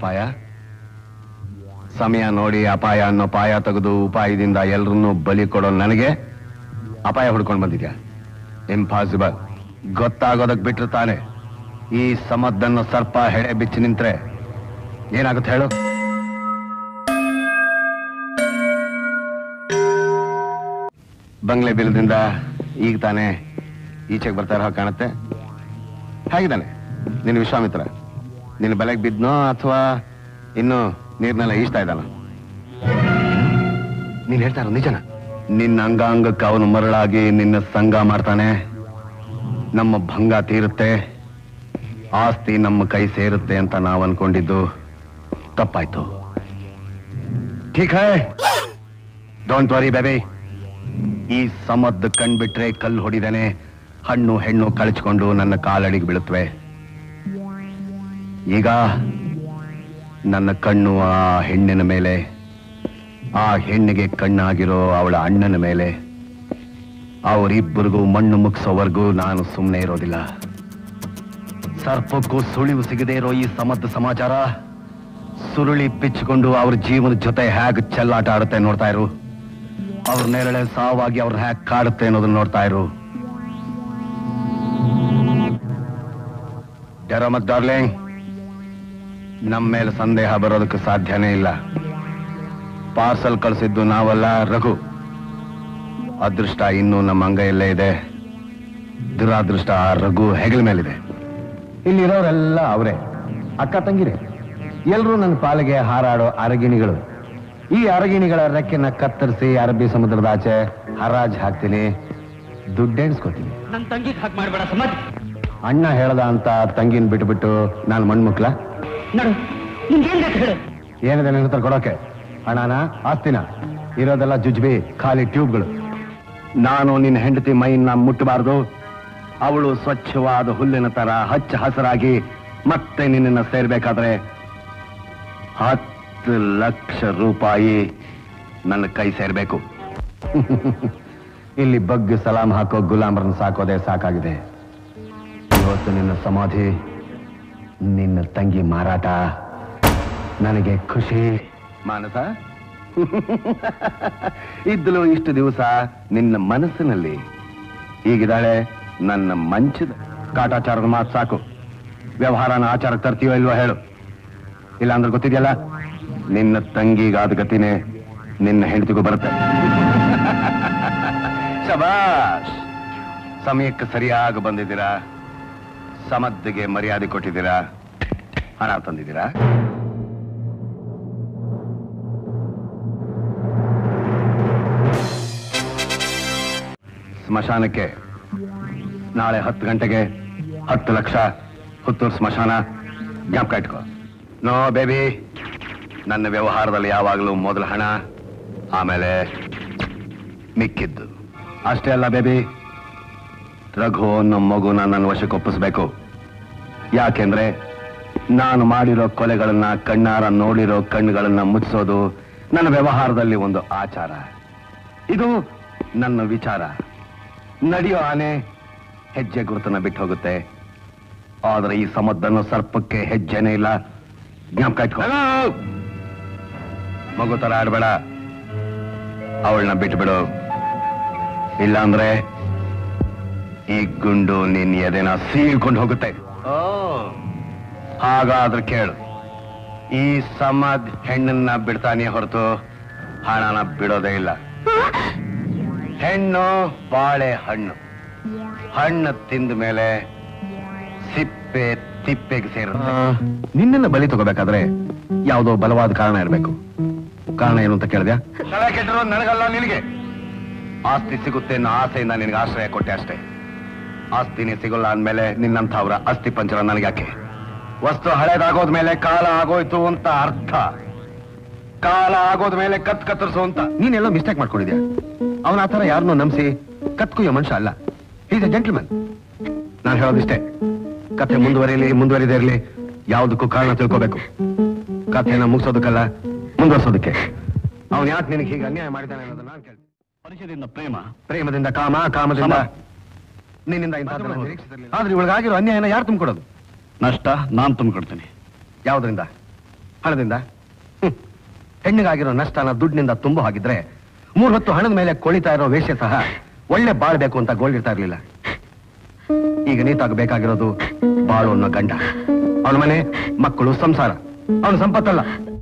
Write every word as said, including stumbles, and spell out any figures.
ಅಪಾಯ? ಸಮಯ ನೋಡಿ ಅಪಾಯ ಅನ್ನೋ ಪಾಯ ತೆಗೆದು ಉಪಾಯದಿಂದ ಎಲ್ರನ್ನೂ ಬಲಿ ಕೊಡೋ ನನಗೆ ಅಪಾಯ ಹುಡ್ಕೊಂಡು ಬಂದಿದ್ಯಾ? ಇಂಪಾಸಿಬಲ್. ಗೊತ್ತಾಗೋದಕ್ ಬಿಟ್ರು ತಾನೆ. ಈ ಸಮದ್ದನ್ನು ಸರ್ಪ ಹೆಡೆ ಬಿಚ್ಚಿ ನಿಂತ್ರೆ ಏನಾಗುತ್ತೆ ಹೇಳು? ಬಂಗ್ಲೆ ಬಿಲ್ದಿಂದ ಈಗ ತಾನೆ ಈಚೆಗೆ ಬರ್ತಾ ಇರೋ ಕಾಣುತ್ತೆ. ಹೇಗಿದ್ದಾನೆ ನಿನ್ನ ವಿಶ್ವಾಮಿತ್ರ? ನಿನ್ನ ಬಲೆಗೆ ಬಿದ್ನೋ ಅಥವಾ ಇನ್ನು ನೀರ್ನೆಲ್ಲ ಈಸ್ತಾ ಇದ್ದಾನ? ನೀನ್ ಹೇಳ್ತಾ ಇರೋ ನಿಜನ? ನಿನ್ನ ಅಂಗಾಂಗಕ್ಕೆ ಅವನು ಮರಳಾಗಿ ನಿನ್ನ ಸಂಗ ಮಾಡ್ತಾನೆ. ನಮ್ಮ ಭಂಗ ತೀರುತ್ತೆ, ಆಸ್ತಿ ನಮ್ಮ ಕೈ ಸೇರುತ್ತೆ ಅಂತ ನಾವು ಅನ್ಕೊಂಡಿದ್ದು ತಪ್ಪಾಯ್ತು. ಠೀಕ್ ಹೈ, ಡೋಂಟ್ ವರಿ ಬೇಬಿ. ಈ ಸಮದ್ದು ಕಣ್ಬಿಟ್ರೆ ಕಲ್ಲು ಹೊಡಿದಾನೆ, ಹಣ್ಣು ಹೆಣ್ಣು ಕಳಚ್ಕೊಂಡು ನನ್ನ ಕಾಲಡಿಗೆ ಬೀಳುತ್ತವೆ. ಈಗ ನನ್ನ ಕಣ್ಣು ಆ ಹೆಣ್ಣಿನ ಮೇಲೆ, ಆ ಹೆಣ್ಣಿಗೆ ಕಣ್ಣಾಗಿರೋ ಅವಳ ಅಣ್ಣನ ಮೇಲೆ. ಅವರಿಬ್ಬರಿಗೂ ಮಣ್ಣು ಮುಗಿಸೋವರೆಗೂ ನಾನು ಸುಮ್ಮನೆ ಇರೋದಿಲ್ಲ. ಸರ್ಪಕ್ಕೂ ಸುಳಿವು ಸಿಗದೆ ಇರೋ ಈ ಸಮದ್ದ ಸಮಾಚಾರ ಸುರುಳಿ ಪಿಚ್ಚಿಕೊಂಡು ಅವ್ರ ಜೀವನದ ಜೊತೆ ಹೇಗೆ ಚೆಲ್ಲಾಟ ಆಡುತ್ತೆ ನೋಡ್ತಾ ಇರು. ಅವ್ರ ನೇರಳೆ ಸಾವಾಗಿ ಅವ್ರ ಹೇಗೆ ಕಾಡುತ್ತೆ ಅನ್ನೋದನ್ನ ನೋಡ್ತಾ ಇರು. ಡರಮತ್ ಡಾರ್ಲಿಂಗ್, ನಮ್ಮ ಮೇಲೆ ಸಂದೇಹ ಬರೋದಕ್ಕೆ ಸಾಧ್ಯನೇ ಇಲ್ಲ. ಪಾರ್ಸಲ್ ಕಳಿಸಿದ್ದು ನಾವಲ್ಲ, ರಘು. ಅದೃಷ್ಟ ಇನ್ನೂ ನಮ್ಮ ಅಂಗೈಯಲ್ಲೇ ಇದೆ. ದುರಾದೃಷ್ಟ ಆ ರಘು ಹೆಗಲ ಮೇಲಿದೆ. ಇಲ್ಲಿರೋರೆಲ್ಲ ಅವರೇ, ಅಕ್ಕ ತಂಗಿರೇ, ಎಲ್ರೂ ನನ್ನ ಪಾಲಿಗೆ ಹಾರಾಡೋ ಅರಗಿಣಿಗಳು. ಈ ಅರಗಿಣಿಗಳ ರೆಕ್ಕೆನ ಕತ್ತರಿಸಿ ಅರಬ್ಬಿ ಸಮುದ್ರದ ಆಚೆ ಹರಾಜ್ ಹಾಕ್ತೀನಿ, ದುಡ್ಡೆಣಿಸ್ಕೋತೀನಿ. ನನ್ನ ತಂಗಿಗೆ ಹಾಕಿ ಮಾಡಬೇಡ ಸಮಾಧಿ. ಅಣ್ಣ ಹೇಳ್ದ ಅಂತ ತಂಗಿನ ಬಿಟ್ಬಿಟ್ಟು ನಾನು ಮಣ್ಮುಕ್ಲ? ಏನಿದೆ ನನ್ನ ಹತ್ರ ಕೊಡೋಕೆ? ಹಣನ, ಆಸ್ತಿನ? ಇರೋದೆಲ್ಲ ಜುಜ್ಬಿ, ಖಾಲಿ ಟ್ಯೂಬ್ಗಳು. ನಾನು ನಿನ್ನ ಹೆಂಡತಿ ಮೈನ ಮುಟ್ಟಬಾರ್ದು. ಅವಳು ಸ್ವಚ್ಛವಾದ ಹುಲ್ಲಿನ ತರ ಹಚ್ಚ ಹಸರಾಗಿ ಮತ್ತೆ ನಿನ್ನನ್ನ ಸೇರ್ಬೇಕಾದ್ರೆ ಹತ್ತು ಲಕ್ಷ ರೂಪಾಯಿ ನನ್ನ ಕೈ ಸೇರ್ಬೇಕು. ಇಲ್ಲಿ ಬಗ್ಗೆ ಸಲಾಂ ಹಾಕೋ ಗುಲಾಮರನ್ನು ಸಾಕೋದೇ ಸಾಕಾಗಿದೆ. ಇವತ್ತು ನಿನ್ನ ಸಮಾಧಿ, ನಿನ್ನ ತಂಗಿ ಮಾರಾಟ ನನಗೆ ಖುಷಿ. ಮಾನಸ ಇದ್ದಲು ಇಷ್ಟು ದಿವಸ ನಿನ್ನ ಮನಸ್ಸಿನಲ್ಲಿ. ಈಗಿದ್ದಾಳೆ ನನ್ನ ಮಂಚದ ಕಾಟಾಚಾರದ ಮಾತು ಸಾಕು. ವ್ಯವಹಾರನ ಆಚಾರಕ್ಕೆ ತರ್ತೀವೋ ಇಲ್ವೋ ಹೇಳು. ಇಲ್ಲ ಅಂದ್ರೆ ಗೊತ್ತಿದೆಯಲ್ಲ, ನಿನ್ನ ತಂಗಿಗಾದ ಗತಿನೇ ನಿನ್ನ ಹೆಂಡತಿಗೂ ಬರುತ್ತೆ. ಶಬಾಷ್, ಸಮಯಕ್ಕೆ ಸರಿಯಾಗಿ ಬಂದಿದ್ದೀರಾ. ಸಮದ್ದಿಗೆ ಮರ್ಯಾದೆ ಕೊಟ್ಟಿದ್ದೀರಾ, ಹಣ ತಂದಿದ್ದೀರಾ. ಸ್ಮಶಾನಕ್ಕೆ ನಾಳೆ ಹತ್ತು ಗಂಟೆಗೆ ಹತ್ತು ಲಕ್ಷ ಹುತ್ತೂರು ಸ್ಮಶಾನ. ಜ್ಞಾಪಕ ಇಟ್ಕೋ. ನೋ ಬೇಬಿ, ನನ್ನ ವ್ಯವಹಾರದಲ್ಲಿ ಯಾವಾಗಲೂ ಮೊದಲು ಹಣ, ಆಮೇಲೆ ಮಿಕ್ಕಿದ್ದು. ಅಷ್ಟೇ ಅಲ್ಲ ಬೇಬಿ, ರಘು ಅನ್ನೋ ಮಗುನ ನನ್ನ ವಶಕ್ಕೆ ಒಪ್ಪಿಸ್ಬೇಕು. ಯಾಕೆಂದ್ರೆ ನಾನು ಮಾಡಿರೋ ಕೊಲೆಗಳನ್ನ ಕಣ್ಣಾರ ನೋಡಿರೋ ಕಣ್ಣುಗಳನ್ನ ಮುಚ್ಚಿಸೋದು ನನ್ನ ವ್ಯವಹಾರದಲ್ಲಿ ಒಂದು ಆಚಾರ. ಇದು ನನ್ನ ವಿಚಾರ. ನಡೆಯೋ ಆನೆ ಹೆಜ್ಜೆ ಗುರುತನ್ನ ಬಿಟ್ಟು ಹೋಗುತ್ತೆ, ಆದ್ರೆ ಈ ಸಮದ್ದನ್ನು ಸರ್ಪಕ್ಕೆ ಹೆಜ್ಜೆನೇ ಇಲ್ಲ. ಜ್ಞಾಪಕ ಇಟ್ಕೋ. ಮಗು ತರ ಆಡ್ಬೇಡ, ಅವಳನ್ನ ಬಿಟ್ಟು ಬಿಡು. ಇಲ್ಲಾಂದ್ರೆ ಈ ಗುಂಡು ನಿನ್ ಎದೆನ ಸೀಳ್ಕೊಂಡು ಹೋಗುತ್ತೆ. ಓ, ಹಾಗಾದ್ರೆ ಕೇಳು. ಈ ಸಮದ್ ಹೆಣ್ಣನ್ನ ಬಿಡ್ತಾನೆ ಹೊರತು ಹಣನ ಬಿಡೋದೇ ಇಲ್ಲ. ಹೆಣ್ಣು ಬಾಳೆ ಹಣ್ಣು, ಹಣ್ಣು ತಿಂದ ಮೇಲೆ ಸಿಪ್ಪೆ ತಿಪ್ಪೆಗೆ ಸೇರುತ್ತೆ. ನಿನ್ನನ್ನ ಬಲಿ ತಗೋಬೇಕಾದ್ರೆ ಯಾವುದೋ ಬಲವಾದ ಕಾರಣ ಇರಬೇಕು. ಕಾರಣ ಏನು ಅಂತ ಕೇಳಿದ್ಯಾ? ತಲೆ ಕೆಟ್ಟರು ನನಗಲ್ಲ, ನಿನಗೆ. ಆಸ್ತಿ ಸಿಗುತ್ತೆ ಅನ್ನೋ ಆಸೆಯಿಂದ ನಿನಗೆ ಆಶ್ರಯ ಕೊಟ್ಟೆ ಅಷ್ಟೇ. ಆಸ್ತಿನೇ ಸಿಗೋಲ್ಲ ಅಂದ್ಮೇಲೆ ನಿನ್ನಂಥವ್ರ ಅಸ್ಥಿ ಪಂಚರ ನನಗ್ಯಾಕೆ? ವಸ್ತು ಹಳೇದಾಗೋದ್ಮೇಲೆ ಕಾಲ ಆಗೋಯ್ತು ಅಂತ ಅರ್ಥ. ಕಾಲ ಆಗೋದ್ಮೇಲೆ ಕತ್ ಕತ್ತರಿಸು ಅಂತ. ನೀನೆಲ್ಲ ಮಿಸ್ಟೇಕ್ ಮಾಡ್ಕೊಂಡಿದ್ಯಾ. ಅವನ ಆ ಥರ ಯಾರನ್ನೂ ನಂಬಿಸಿ ಕತ್ಕುಯ್ಯೋ ಮನುಷ್ಯ ಅಲ್ಲ. Is a gentleman. ನಾನು ಹೇಳೋದಿಷ್ಟೇ, ಕಥೆ ಮುಂದುವರಿಯಲಿ ಮುಂದುವರಿದೇ ಇರಲಿ, ಯಾವುದಕ್ಕೂ ಕಾರಣ ತಿಳ್ಕೋಬೇಕು. ಕಥೆನ ಮುಗಿಸೋದಕ್ಕಲ್ಲ, ಮುಂದುವರ್ಸೋದಕ್ಕೆ. ಅವನು ಯಾಕೆ ನಿನಗೆ ಹೀಗೆ ಅನ್ಯಾಯ ಮಾಡಿದ್ದಾನೆ ಅನ್ನೋದನ್ನ ನಾನು ಕೇಳ್ತೀನಿ. ಪರಿಚಯದಿಂದ ಪ್ರೇಮ, ಪ್ರೇಮದಿಂದ ಕಾಮ, ಕಾಮದಿಂದ ನಿನ್ನಿಂದ ಇಂಥದ್ದನ್ನ ನಿರೀಕ್ಷಿಸಿರಲಿಲ್ಲ. ಆದ್ರೆ ಇವಳಿಗಾಗಿರೋ ಅನ್ಯಾಯನ ಯಾರು ತುಂಬಿಕೊಡೋದು? ನಷ್ಟ ನಾನು ತುಂಬಿಕೊಡ್ತೀನಿ. ಯಾವುದರಿಂದ? ಹಣದಿಂದ ಹ್ಮ್. ಹೆಣ್ಣಿಗಾಗಿರೋ ನಷ್ಟನ ದುಡ್ಡಿನಿಂದ ತುಂಬ ಹಾಗಿದ್ರೆ ಮೂರ್ ಹೊತ್ತು ಹಣದ ಮೇಲೆ ಕೊಳಿತಾ ಇರೋ ವೇಷ ಸಹ ಒಳ್ಳೆ ಬಾಳ್ಬೇಕು ಅಂತ ಗೋಳಿರ್ತಾ ಇರ್ಲಿಲ್ಲ. ಈಗ ನೀತಾಗ ಬೇಕಾಗಿರೋದು ಬಾಳು ಅನ್ನೋ ಗಂಡ, ಅವನ ಮನೆ, ಮಕ್ಕಳು, ಸಂಸಾರ, ಅವನ ಸಂಪತ್ತಲ್ಲ.